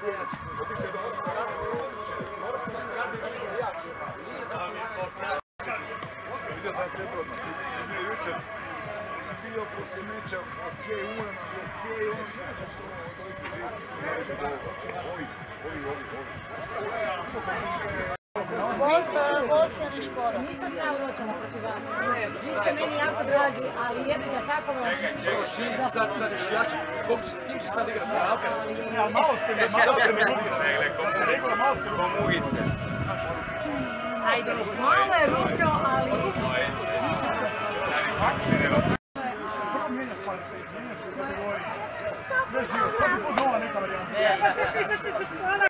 Vidio sam trebao, si bio jučer, si bio poslije meča, okej, urano, okej, ono što Bosna ni škola. Nisam se urotila protiv vas. Vi ste meni jako dragi, ali jebi ga tako vam... Evo Šinić, sad još jači. S kim će sad igrat? Sa Alka? malo ste me Mugice. Ajde, malo je ružno, ali... Sve živo, svaki put nova neka varijanta.